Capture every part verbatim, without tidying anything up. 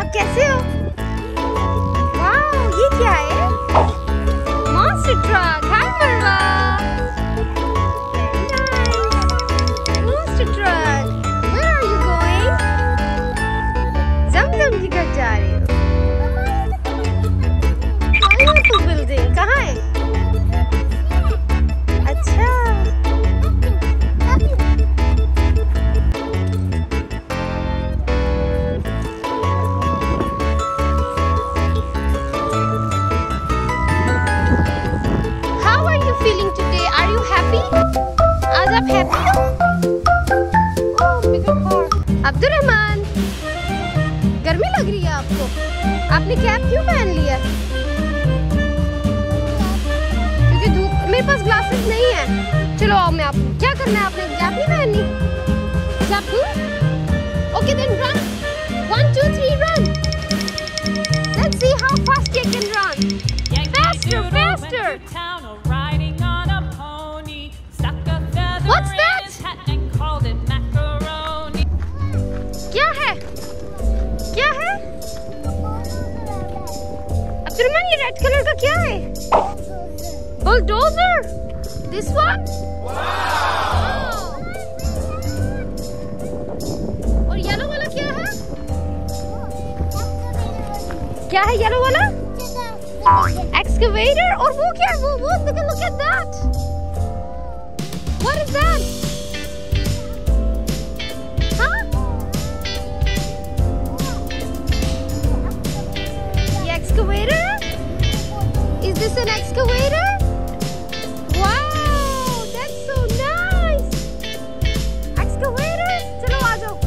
आप कैसे हो? वाह, ये क्या है? Monster truck. हाय मरवा। Monster truck. Where are you going? जमजम की घर जा रही हो? पाइनएप्पल बिल्डिंग कहाँ है? अच्छा। आज आप हैप्पी हो? अब्दुल रहमान, गर्मी लग रही है आपको? आपने कैप क्यों पहन लिया? क्योंकि धूप। मेरे पास ग्लासेस नहीं है। चलो आओ, मैं आपको क्या करना है? आपने कैप नहीं पहननी? कैप दूं? Okay then run. One two three run. Let's see how fast you can run. Faster faster. What's that? क्या है? क्या है? अब्दुलरहमान, ये रेड कलर का क्या है? बुलडोजर? This one? Wow! और येलो वाला क्या है? क्या है येलो वाला? Excavator? और वो क्या है? वो वो look at that! What is that? Huh? The excavator? Is this an excavator? Wow, that's so nice. Excavator? चलो आ जाओ.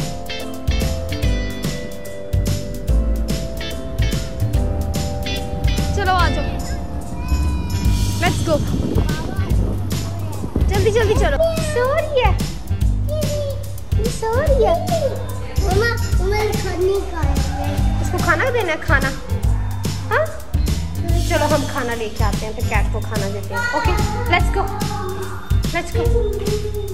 चलो आ जाओ. Let's go. जल्दी जल्दी चलो। सो रही है, सो रही है। मम्मा, तुम्हें खाने का है। इसको खाना देना है? खाना? हाँ, चलो हम खाना लेके आते हैं, फिर कैट को खाना देते हैं। Okay, let's go, let's go.